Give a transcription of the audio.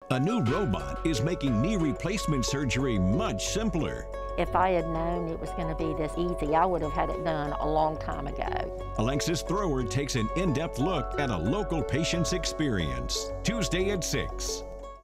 A new robot is making knee replacement surgery much simpler. If I had known it was going to be this easy, I would have had it done a long time ago. Alexis Thrower takes an in-depth look at a local patient's experience. Tuesday at 6.